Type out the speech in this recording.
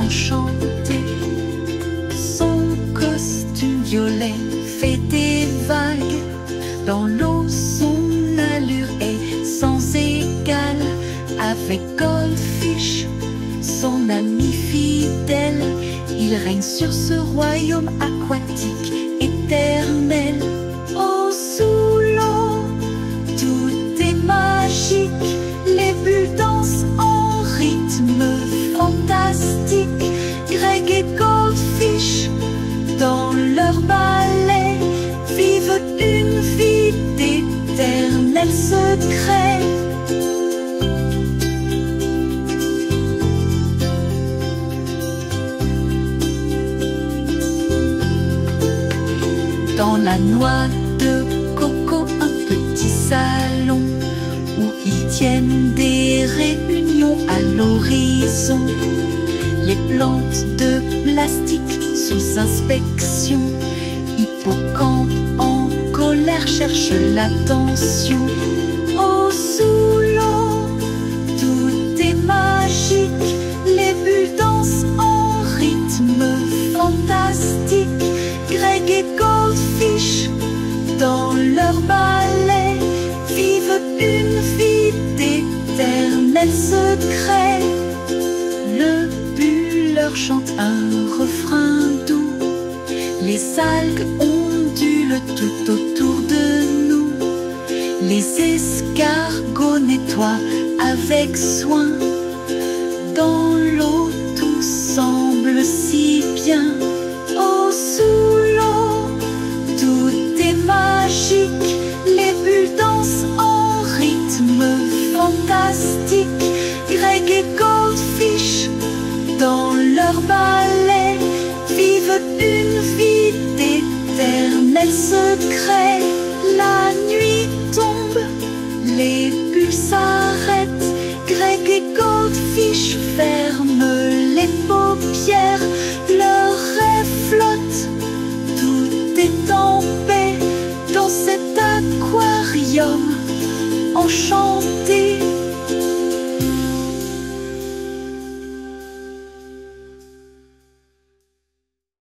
enchanté. Son costume violet fait des vagues. Dans l'eau, son allure est sans égale. Avec Goldfish, son ami fidèle, il règne sur ce royaume aquatique éternel. Oh, sous l'eau, tout est magique. Les bulles dansent en rythme fantastique. Greg et Goldfish, dans leur ballet, vivent une vie d'éternel secret. Dans la noix de coco, un petit salon où ils tiennent des réunions à l'horizon. Les plantes de plastique sous inspection. Hippocampe en colère cherche l'attention. Oh, sous l'eau, tout est magique. Les bulles dansent en rythme fantastique. Greg et Goldfish, dans leur ballet, vivent une vie d'éternel secret. Le bulle leur chante un refrain doux. Les algues ondulent tout autour de nous. Les escargots nettoient avec soin. Dans l'eau, tout semble si bien. Oh, sous l'eau, tout est magique. Les bulles dansent en rythme fantastique. Greg et Goldfish, dans leur ballet, vivent une vie d'éternel secret. La nuit tombe, les bulles s'arrêtent. Greg et Goldfish ferment